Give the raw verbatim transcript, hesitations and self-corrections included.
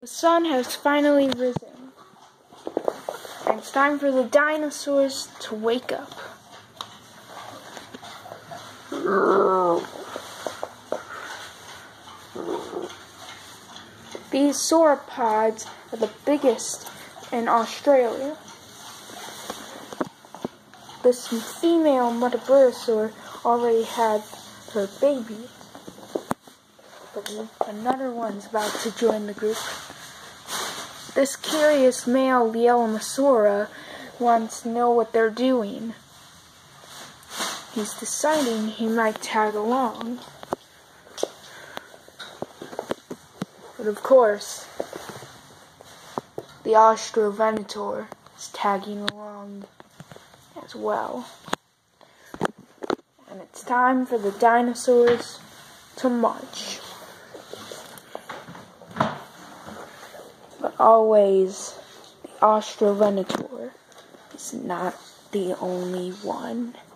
The sun has finally risen, and it's time for the dinosaurs to wake up. These sauropods are the biggest in Australia. This female metaburosaur already had her baby, but another one's about to join the group. This curious male Lielmosaura wants to know what they're doing. He's deciding he might tag along. But of course, the Austrovenator is tagging along as well. And it's time for the dinosaurs to march. But always, the Austrovenator is not the only one.